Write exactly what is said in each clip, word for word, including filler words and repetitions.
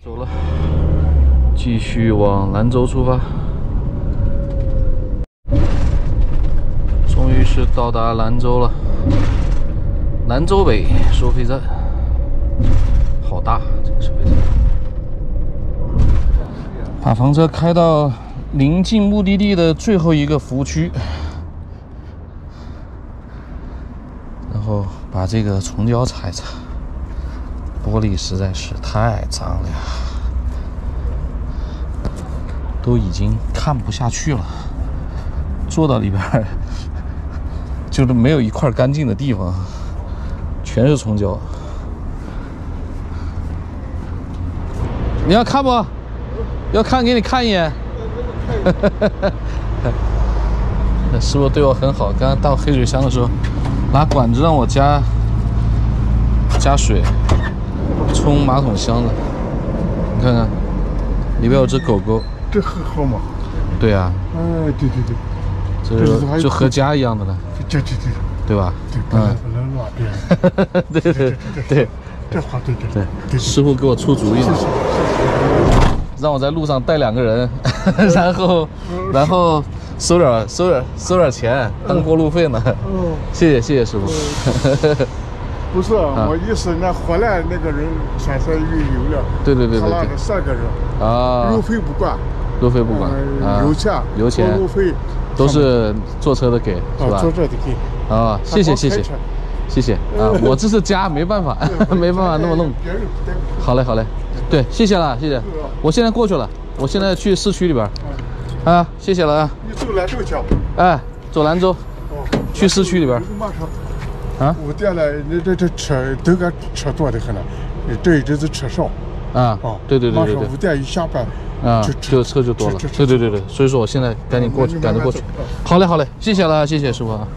走了，继续往兰州出发。终于是到达兰州了，兰州北收费站，好大这个收费站。把房车开到临近目的地的最后一个服务区，然后把这个虫胶擦一擦。玻璃实在是太脏了呀，都已经看不下去了。坐到里边就是没有一块干净的地方，全是虫胶。你要看不？要看给你看一眼。那师傅对我很好，刚刚倒黑水箱的时候，拿管子让我加加水。冲马桶箱子，你看看，里边有只狗狗， 这很好嘛？ 对呀、啊。 哎，对对对， 这就和家一样的了。 对对对， 对吧？ 对，不能不能乱变。 对对对对， 这话对对对对。师傅给我出主意了，让我在路上带两个人，然后然后收点收点收点钱当过路费呢。谢谢谢谢师傅。 不是，啊、我意思，那回来那个人全是运油了。对对对对对。他三个人啊，路费不管， 路费不管， 呃、油钱、 油钱、 路费都是坐车的给，是吧？ 坐车的给。 啊，谢谢谢谢，谢谢啊！我这是家，没办法，没办法那么弄。好嘞好嘞，对，谢谢了谢谢。我现在过去了，我现在去市区里边。啊，谢谢了啊。 你走兰州去？ 哎，走兰州，去市区里边。啊， 五点了，你这这车都个车多的很了，这一阵子车少。 啊，哦，对对对对对。 马上五点一下班， 啊，就车就多了。对对对对，所以说我现在赶紧过去，赶着过去。好嘞好嘞，谢谢了，谢谢师傅。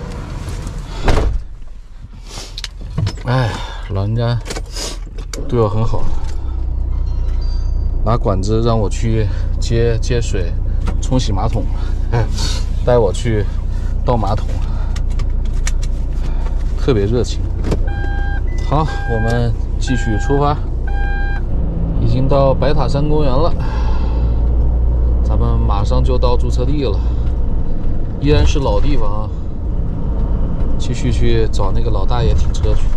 哎，老人家对我很好，拿管子让我去接接水，冲洗马桶，带我去倒马桶。特别热情。好，我们继续出发，已经到白塔山公园了，咱们马上就到驻车地了，依然是老地方啊，继续去找那个老大爷停车去。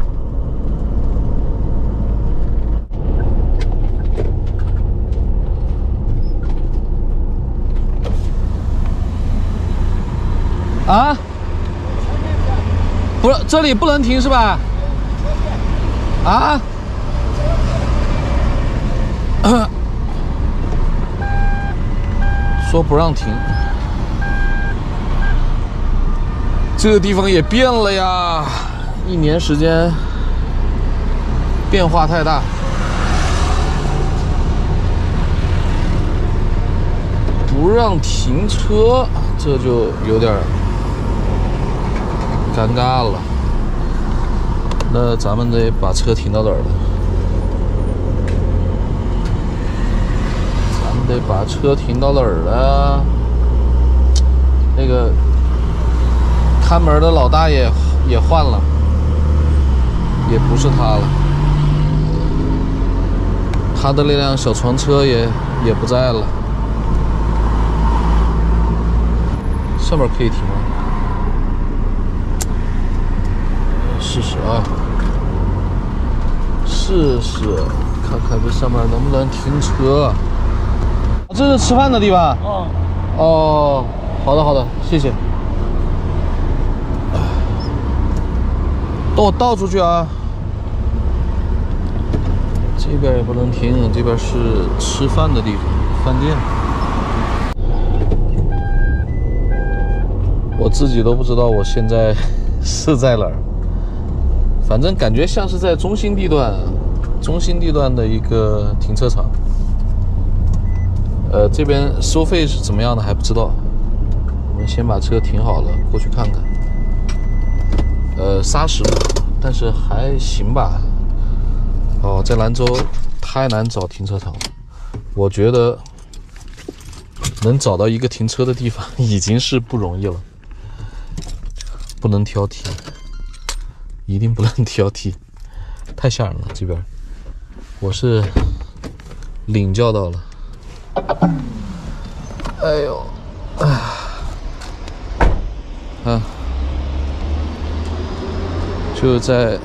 啊？不是，这里不能停是吧？啊？说不让停。这个地方也变了呀，一年时间变化太大。不让停车，这就有点尴尬了，那咱们得把车停到哪儿了？咱们得把车停到哪儿了？那个看门的老大爷也换了，也不是他了，他的那辆小床车也也不在了。上面可以停吗？试试啊，试试，看看这上面能不能停车。这是吃饭的地方。哦。哦，好的好的，谢谢。等我倒出去啊。这边也不能停，这边是吃饭的地方，饭店。我自己都不知道我现在是在哪儿。反正感觉像是在中心地段，中心地段的一个停车场。呃，这边收费是怎么样的还不知道。我们先把车停好了，过去看看。呃，砂石路，但是还行吧。哦，在兰州太难找停车场了。我觉得能找到一个停车的地方已经是不容易了。不能挑剔。一定不能挑剔，太吓人了。这边我是领教到了。哎呦，啊，啊，就在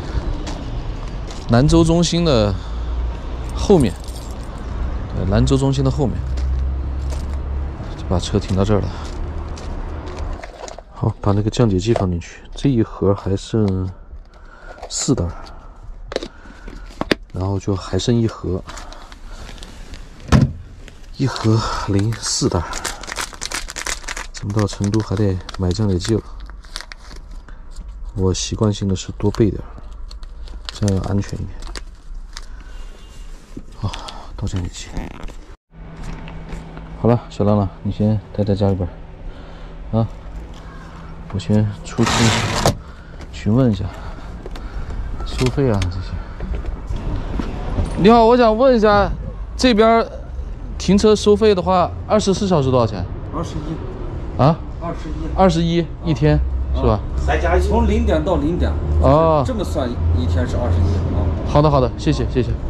兰州中心的后面，对，兰州中心的后面，就把车停到这儿了。好，把那个降解剂放进去，这一盒还剩四袋，然后就还剩一盒。 一盒零四袋，咱们到成都还得买降解剂了。我习惯性的是多备点，这样要安全一点。好，倒降解剂。好了，小浪浪，你先待在家里边啊，我先出去询问一下收费啊这些。你好，我想问一下这边。 停车收费的话，二十四小时多少钱？ 二十一。 啊？ 二十一。 二十一一天、啊、是吧？ 再加一。从零点到零点。哦。这么算一天是二十一啊。 好的好的，谢谢谢谢。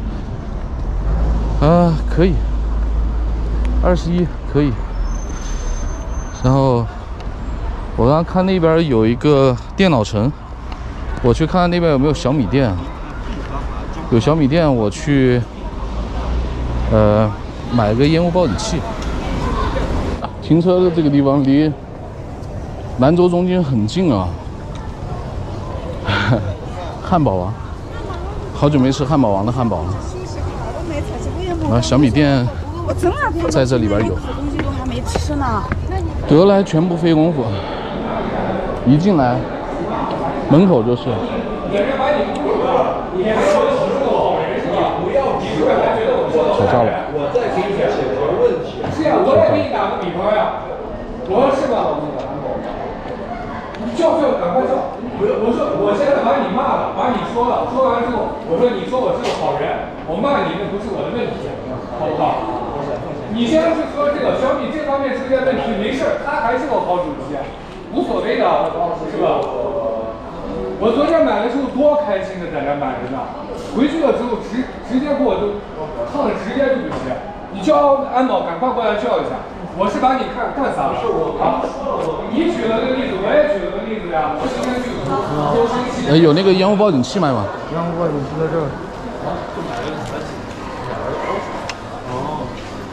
啊，可以。二十一可以。然后我刚刚看那边有一个电脑城，我去看看那边有没有小米店。有小米店，我去。呃。 买个烟雾报警器。停车的这个地方离兰州中心很近啊。汉堡王，好久没吃汉堡王的汉堡了。啊，小米店在这里边有。得来全不费工夫，一进来门口就是。 吵架了。我再给你解决问题。是呀，我也给你打个比方呀。我说是吧？你叫叫，赶快叫！我我说我现在把你骂了，把你说了，说完之后，我说你说我是个好人，我骂你那不是我的问题，好不好？你现在是说这个小米这方面出现问题没事，他还是个好主机，无所谓的，是吧？我昨天买的时候多开心的在那买着呢。 回去了之后直直接给我就烫的直接就不行，你叫安保赶快过来叫一下。我是把你看干啥了？啊？你举了个例子，我也举了个例子呀。我今天去多生气。呃，有那个烟雾报警器卖吗？ 烟雾报警器在这儿。哦。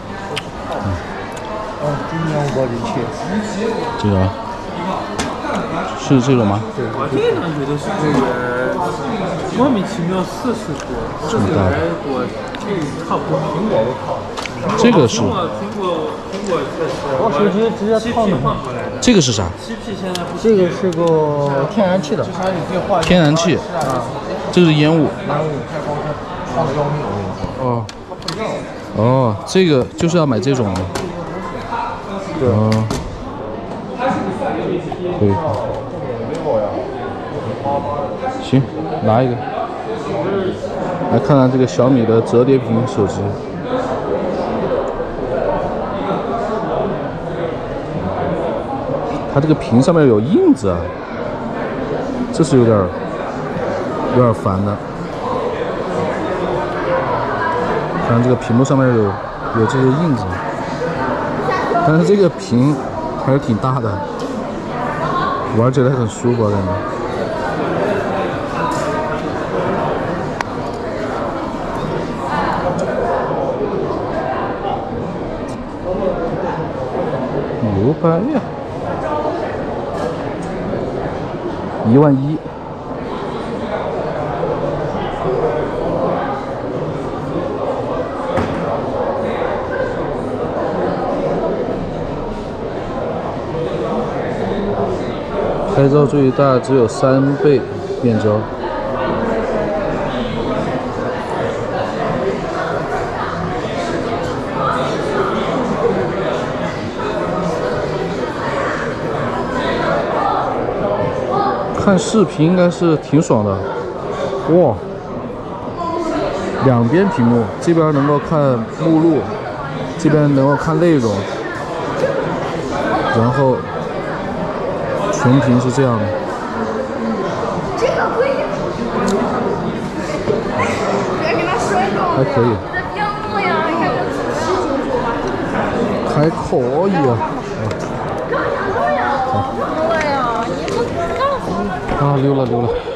哦，这烟雾报警器。 这个。是这种吗？ 对，我这个觉得是这个莫名其妙四十多，四十来多，这差不多苹果都靠。 这个是。 苹果苹果苹果这是。 我手机直接套的。 这个是啥？ 七 P 现在不。 这个是个天然气的。 天然气。啊。这是烟雾。 烟雾。放的要命，我跟你说。 哦。哦，这个就是要买这种。 对。 哦。可以。 行，拿一个，来看看这个小米的折叠屏手机。它这个屏上面有印子啊，这是有点有点烦的。看这个屏幕上面有有这些印子，但是这个屏还是挺大的，玩起来很舒服，感觉。 牛掰呀！一万一。拍照最大只有三倍变焦。看视频应该是挺爽的，哇！两边屏幕，这边能够看目录，这边能够看内容，然后全屏是这样的。这个可以，别跟他说一个，还可以。 还可以啊。啊，溜了溜了。